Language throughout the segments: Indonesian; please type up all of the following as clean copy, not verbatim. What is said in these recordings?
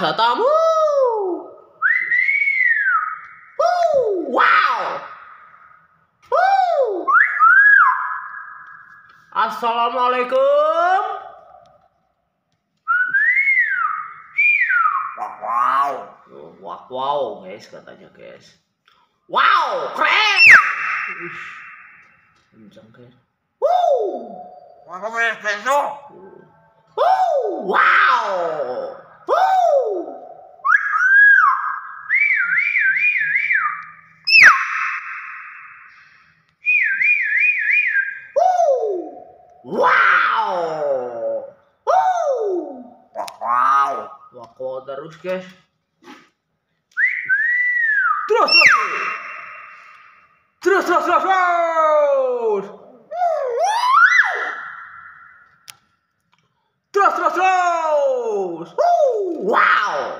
ada tamu. Wow. Assalamualaikum. Wow, guys, katanya guys. Wow, keren. Kencang guys. Wow. Wow terus guys. Terus. Wow.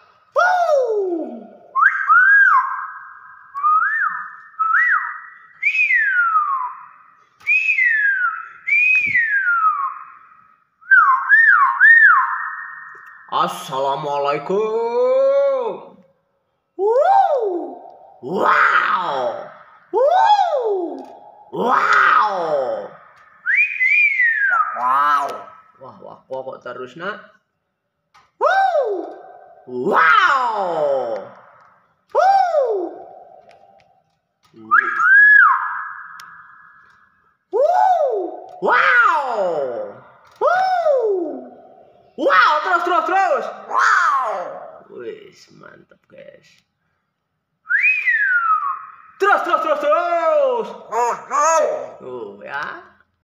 Assalamualaikum. Wow. Wah, kok terus nak? Wow. Terus. Wis, mantap guys. Terus. Ya.